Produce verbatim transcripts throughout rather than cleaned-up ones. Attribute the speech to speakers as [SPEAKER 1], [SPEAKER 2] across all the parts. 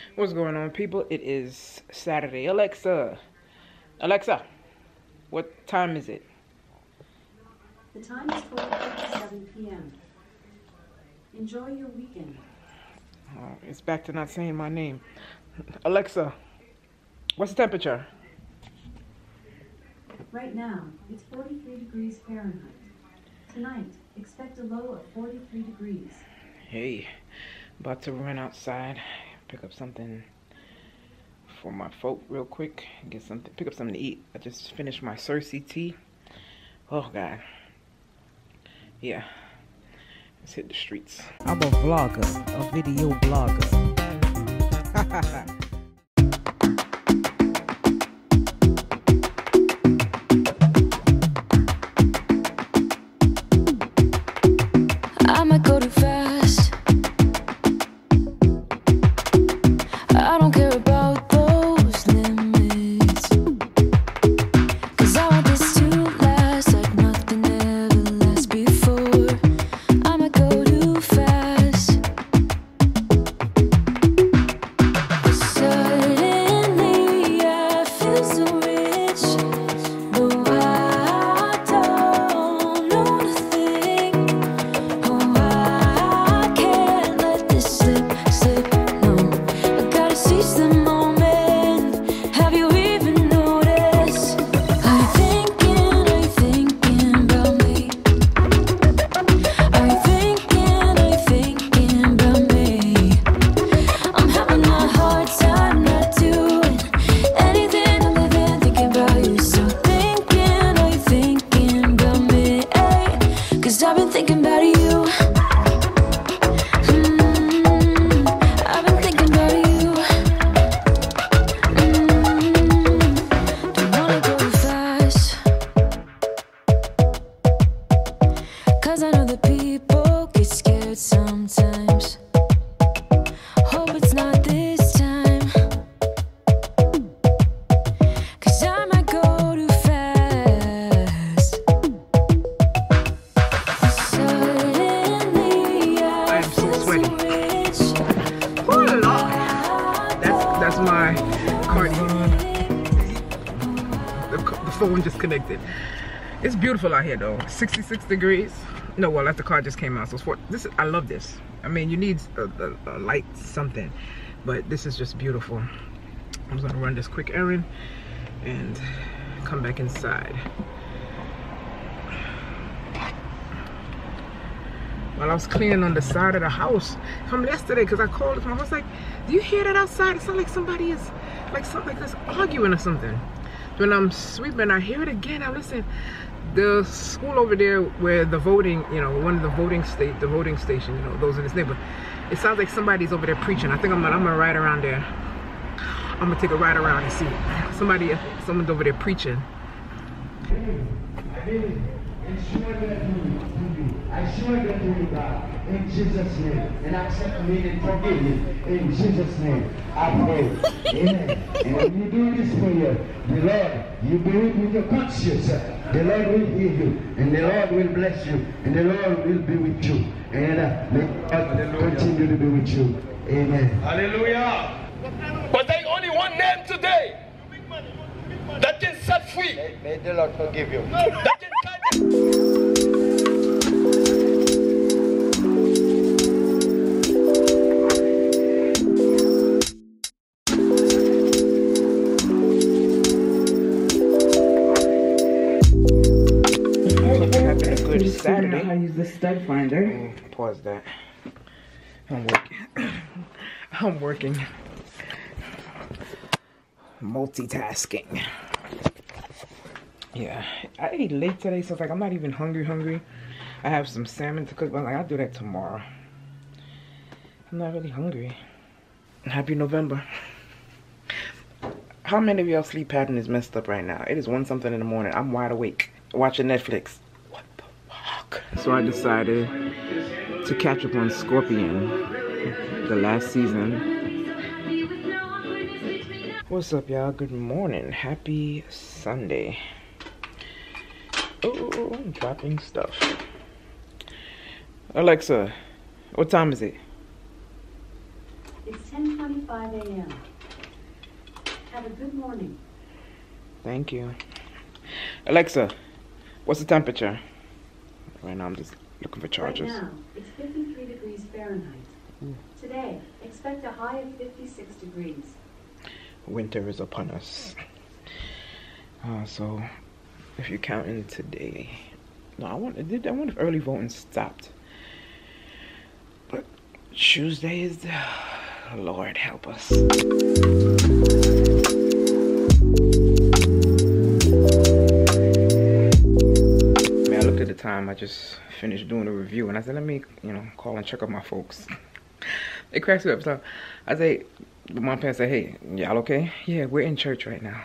[SPEAKER 1] What's going on, people? It is Saturday. Alexa, Alexa, what time is it?
[SPEAKER 2] The time is four fifty-seven p m Enjoy your weekend.
[SPEAKER 1] Oh, it's back to not saying my name. Alexa, what's the temperature?
[SPEAKER 2] Right now, it's forty-three degrees Fahrenheit. Tonight, expect a low of forty-three degrees.
[SPEAKER 1] Hey, about to run outside, pick up something for my folk real quick. Get something, pick up something to eat. I just finished my Cersei tea. Oh God. Yeah. Let's hit the streets.
[SPEAKER 3] I'm a vlogger, a video blogger.
[SPEAKER 4] I might go too fast. I don't care about those limits, 'cause I want this to last like nothing ever lasts before. I might go too fast. Suddenly I feel so rich, though I don't know nothing. Oh, I can't let this slip, slip, no. I gotta seize the moment. Have you even noticed? Are you thinking, are you thinking about me? Are you thinking, are you thinking about me? I'm having a hard time not doing anything other than thinking about you. So thinking, are you thinking about me? 'Cause I've been thinking about you. Mm, I've been thinking about you. Mm, don't wanna go too fast, 'cause I know that people get scared sometimes. Hope it's not this time, 'cause I might go too fast. Suddenly I
[SPEAKER 1] I am so
[SPEAKER 4] feel
[SPEAKER 1] sweaty.
[SPEAKER 4] rich.
[SPEAKER 1] Oh Lord. That's that's my cardigan. The, the phone just connected. It's beautiful out here though. sixty-six degrees. No, well, that the car just came out. So it's for, this is, I love this. I mean, you need a, a, a light something, but this is just beautiful. I'm just gonna run this quick errand and come back inside. While I was cleaning on the side of the house from yesterday, because I called him, I was like, do you hear that outside? It sounds like somebody is, like something like this arguing or something. When I'm sweeping, I hear it again. I listen. The school over there where the voting, you know, one of the voting state, the voting station, you know, those in this neighborhood, it sounds like somebody's over there preaching. I think I'm gonna, I'm gonna ride around there. I'm gonna take a ride around and see. Somebody, someone's over there preaching.
[SPEAKER 5] I surrender to you, God, in Jesus' name, and accept me and forgive me. In Jesus' name, I pray. Amen. And when you do this for you, the Lord, you do it with your conscience. The Lord will hear you, and the Lord will bless you, and the Lord will be with you. And uh, may God continue to be with you. Amen.
[SPEAKER 6] Hallelujah. But there is only one name today that can set free.
[SPEAKER 5] May, may the Lord forgive you.
[SPEAKER 6] That can
[SPEAKER 1] Having a good Saturday.
[SPEAKER 3] How to use the stud finder.
[SPEAKER 1] Mm, Pause that. I'm working. I'm working. Multitasking. Yeah, I ate late today, so it's like I'm not even hungry. Hungry. I have some salmon to cook, but like I'll do that tomorrow. I'm not really hungry. Happy November. How many of y'all sleep pattern is messed up right now? It is one something in the morning. I'm wide awake watching Netflix. What the fuck? So I decided to catch up on Scorpion, the last season. What's up, y'all? Good morning. Happy Sunday. Oh, I'm dropping stuff. Alexa, what time is it?
[SPEAKER 2] It's ten twenty-five a m Have a good morning.
[SPEAKER 1] Thank you. Alexa, what's the temperature? Right now I'm just looking for charges.
[SPEAKER 2] Right now, it's fifty-three degrees Fahrenheit.
[SPEAKER 1] Ooh.
[SPEAKER 2] Today, expect a high of fifty-six degrees.
[SPEAKER 1] Winter is upon us. Uh, so, if you're counting today, no, I want. I wonder if early voting stopped. But Tuesday is the Lord help us. Man, I looked at the time. I just finished doing a review, and I said, let me, you know, call and check up my folks. They cracked me up. So I say, my parents say, hey, y'all okay? Yeah, we're in church right now.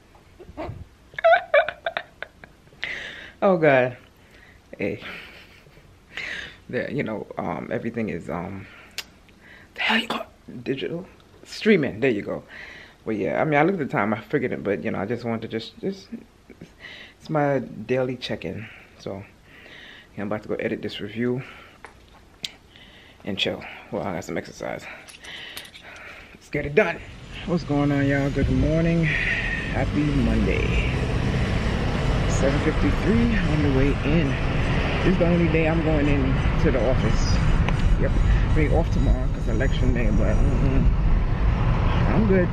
[SPEAKER 1] Oh God. Hey. There, you know, um, everything is um the hell you call it? Digital streaming. There you go. But yeah, I mean, I looked at the time, I figured it, but you know, I just wanted to just just it's my daily check-in. So yeah, I'm about to go edit this review and chill. Well, I got some exercise. Let's get it done. What's going on, y'all? Good morning. Happy Monday. seven fifty-three on the way in. This is the only day I'm going in to the office. Yep, being off tomorrow because election day, but mm-mm. I'm good.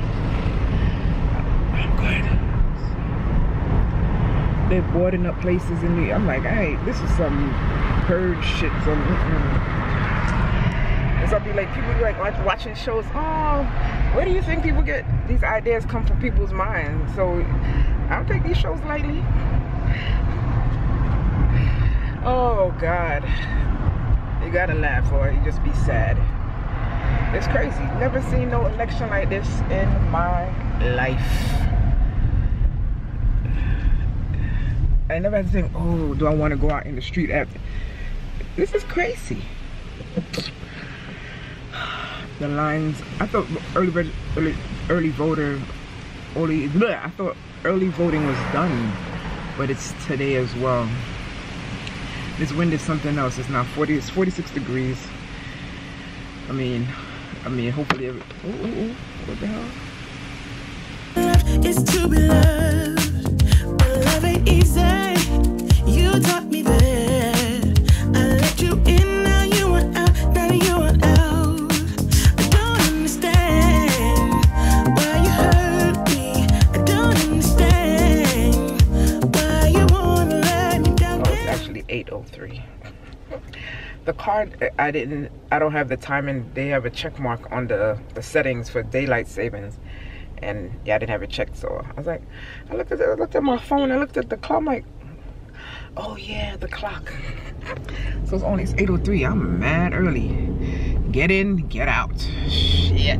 [SPEAKER 1] I'm good. They're boarding up places in the. I'm like, hey, this is some purge shit. Some. Mm-mm. And so I'll be like, people be like, like watching shows. Oh, where do you think people get these ideas come from people's minds? So I don't take these shows lightly. Oh God, you gotta laugh or you just be sad. It's crazy. Never seen no election like this in my life. I never had to think, oh, do I want to go out in the street after? This is crazy. The lines. I thought early early, early voter, early. Bleh, I thought early voting was done, but it's today as well. This wind is something else. It's now forty. It's forty-six degrees. I mean, I mean, hopefully. Every, ooh, ooh, ooh, what the hell?
[SPEAKER 7] It's to be loved, but love ain't easy. You taught me that. I let you in, now you want out, now you want out. I don't understand why you hurt me. I don't understand why you wanna let me down.
[SPEAKER 1] Oh, it's actually eight oh three. The card, I didn't, I don't have the timing. They have a check mark on the, the settings for daylight savings. And yeah, I didn't have it checked. So I was like, I looked at it, I looked at my phone, I looked at the clock, I'm like, oh yeah, the clock. So it's only it's eight oh three. I'm mad early. Get in, get out. Shit.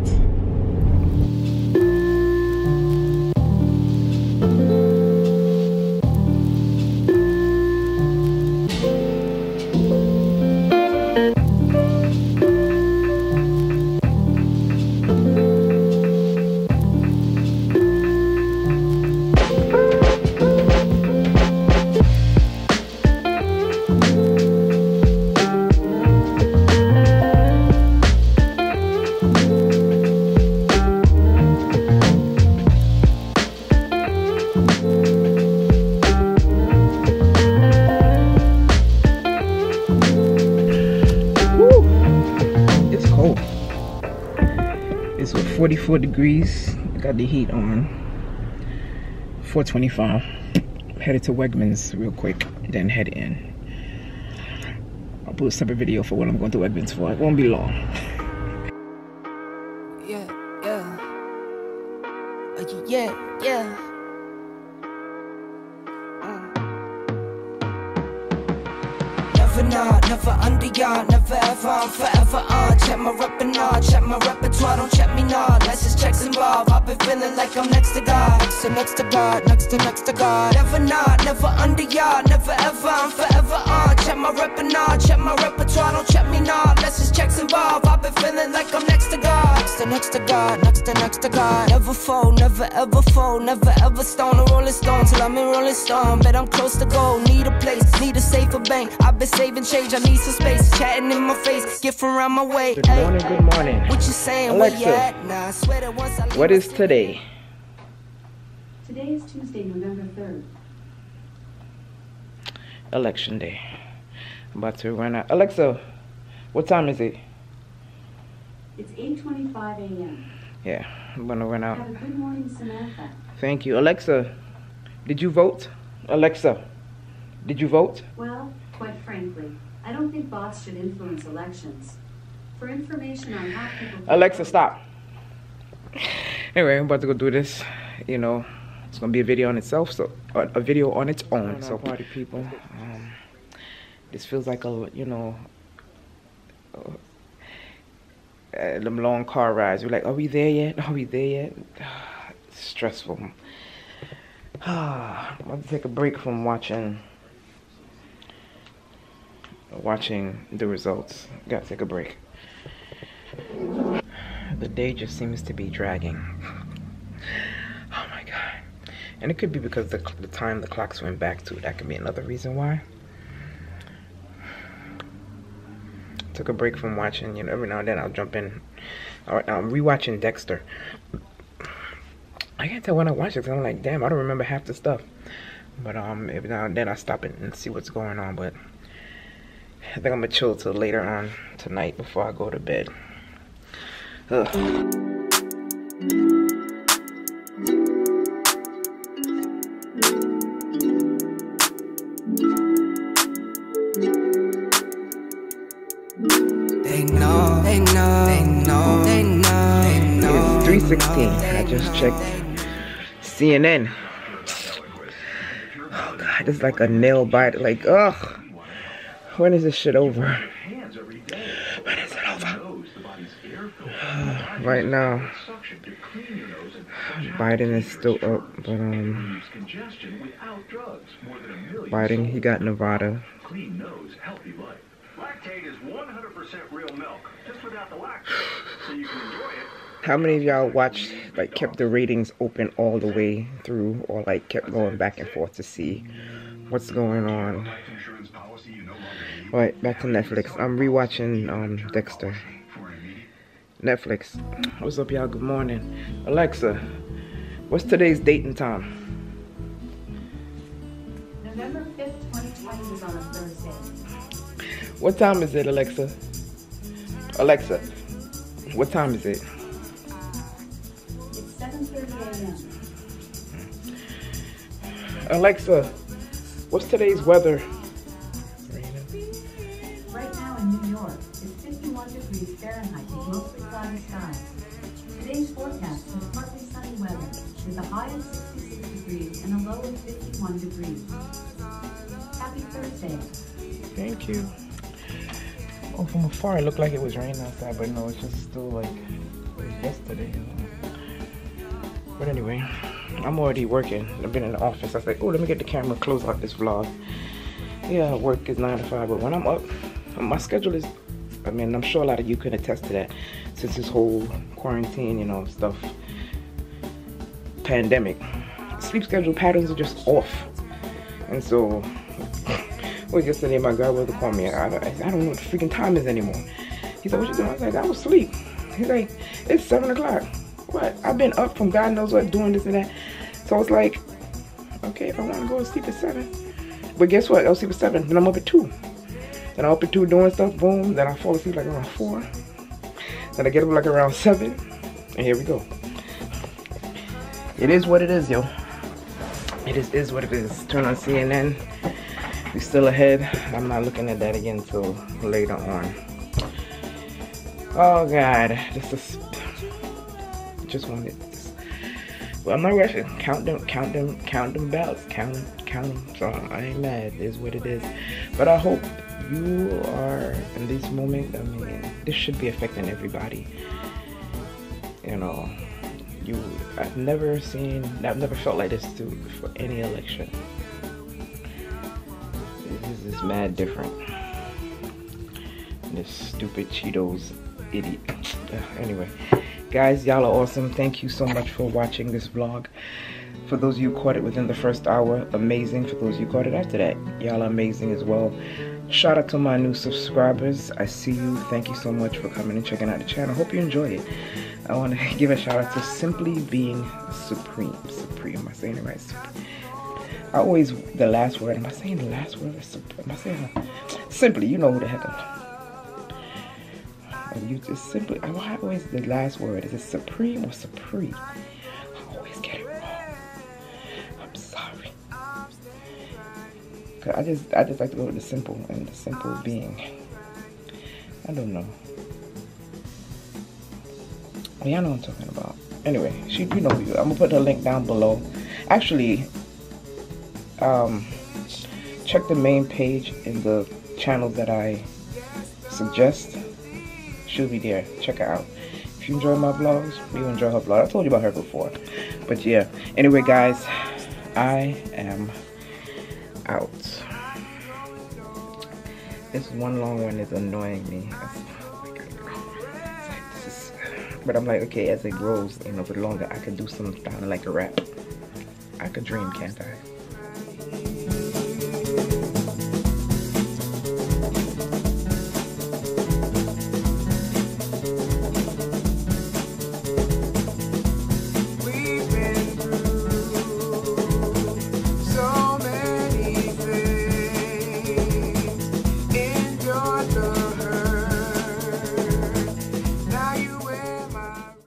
[SPEAKER 1] forty-four degrees, got the heat on. four twenty-five. Headed to Wegmans real quick, then head in. I'll put a separate video for what I'm going to Wegmans for. It won't be long.
[SPEAKER 7] Yeah, yeah. Uh, yeah, yeah. Never not, never under yard, never ever, I'm forever on. Check my rep and all, check my repertoire, don't check me now. Let's just check some involved. I've been been feeling like I'm next to God. Next to next to God, next to next to God. Never not, never under yard, never ever, I'm forever on. Check my repertoire, check my repertoire, don't check me now. Let's just checks involved. I've been feeling like I'm next to God. Next to next to God, next to next to God. Never fold, never ever fold, never ever stone a rolling stone till I'm in Rolling Stone. Bet I'm close to goal, need a place, need a safer bank. I've been saving change, I need some space. Chatting in my face, get from around my way.
[SPEAKER 1] Good morning, good morning.
[SPEAKER 7] What you saying?
[SPEAKER 1] Alexa,
[SPEAKER 7] where you at? Nah, I swear that once I leave
[SPEAKER 1] what
[SPEAKER 7] my
[SPEAKER 1] is today?
[SPEAKER 2] Today is Tuesday, November third.
[SPEAKER 1] Election day. I'm about to run out. Alexa, what time is it?
[SPEAKER 2] It's eight twenty-five a m
[SPEAKER 1] Yeah, I'm gonna run out.
[SPEAKER 2] Have a good morning, Samantha.
[SPEAKER 1] Thank you. Alexa, did you vote? Alexa, did you vote?
[SPEAKER 2] Well, quite frankly, I don't think bots should influence elections. For information on how people...
[SPEAKER 1] Alexa, stop. Anyway, I'm about to go do this. You know, it's gonna be a video on itself, so uh, a video on its own. So party people, um, this feels like a, you know, uh, uh, them long car rides. We're like, are we there yet? Are we there yet? It's stressful. I'm about to take a break from watching watching the results. Gotta take a break. The day just seems to be dragging. Oh my god. And it could be because the, the time the clocks went back to. That could be another reason why. Took a break from watching, you know, every now and then I'll jump in. Alright, now I'm rewatching Dexter. I can't tell when I watch it because I'm like, damn, I don't remember half the stuff. But um, every now and then I stop it and see what's going on. But I think I'm gonna chill till later on tonight before I go to bed. Ugh.
[SPEAKER 7] They know, they know, they know, they know, they know.
[SPEAKER 1] It's three sixteen. I just checked C N N. Oh god, it's like a nail bite. Like, ugh. When is this shit over? When is it over? Right now, Biden is still up, but um, Biden, he got Nevada.
[SPEAKER 8] Lactate is one hundred percent real milk, just without the lactose, so you can enjoy it.
[SPEAKER 1] How many of y'all watched, like, kept the ratings open all the way through, or like kept going back and forth to see what's going on? Alright, back to Netflix. I'm rewatching um Dexter. Netflix. What's up, y'all? Good morning. Alexa, what's today's date and time?
[SPEAKER 2] November fifth, twenty twenty is on a Thursday.
[SPEAKER 1] What time is it, Alexa? Alexa, what time is it?
[SPEAKER 2] It's seven thirty a m
[SPEAKER 1] Alexa, what's today's weather?
[SPEAKER 2] Right now in New York, it's fifty-one degrees Fahrenheit with mostly cloudy skies. Today's forecast is partly sunny weather with a high of sixty-six degrees and a low of fifty-one degrees. Happy Thursday.
[SPEAKER 1] Thank you. Oh, from afar it looked like it was raining outside, but no, it's just still like it was yesterday. But anyway, I'm already working. I've been in the office. I was like, oh, let me get the camera, close out this vlog. Yeah, work is nine to five, but when I'm up, my schedule is, I mean, I'm sure a lot of you can attest to that since this whole quarantine, you know, stuff, pandemic. Sleep schedule patterns are just off. And so, well, yesterday my godbrother called me. I, I, I don't know what the freaking time is anymore. He said, what you doing? I was like, I was asleep. He's like, it's seven o'clock. What? I've been up from God knows what, doing this and that. So it's like, okay, if I want to go to sleep at seven. But guess what? I'll sleep at seven. Then I'm up at two. Then I'm up at two doing stuff. Boom. Then I fall asleep like around four. Then I get up like around seven. And here we go. It is what it is, yo. It is, is what it is. Turn on C N N. We're still ahead. I'm not looking at that again until later on. Oh God, this is just wanted. Well, I'm not rushing. Count them, count them, count them belts. Count them, count them. So I ain't mad. It is what it is. But I hope you are in this moment. I mean, this should be affecting everybody. You know, you, I've never seen, I've never felt like this too for any election. This is mad different. This stupid Cheetos idiot. Anyway, guys, y'all are awesome. Thank you so much for watching this vlog. For those of you who caught it within the first hour, amazing. For those of you who caught it after that, y'all are amazing as well. Shout out to my new subscribers. I see you. Thank you so much for coming and checking out the channel. Hope you enjoy it. I want to give a shout out to Simply Being Supreme. Supreme. Am I saying it right? Supreme. I always, the last word. Am I saying the last word? Am I saying Simply? You know who the heck I'm. You just simply. Why always the last word? Is it Supreme or Supreme? I always get it wrong. I'm sorry. Cause I just, I just like to go with the simple and the simple being. I don't know. Y'all know what I'm talking about. Anyway, she, you know, I'm gonna put her link down below. Actually, um, check the main page in the channels that I suggest. She'll be there. Check her out. If you enjoy my vlogs, you enjoy her vlog. I told you about her before, but yeah. Anyway, guys, I am out. This one long one is annoying me. But I'm like, okay, as it grows, you know, for longer, I could do some kind of like a rap. I could dream, can't I?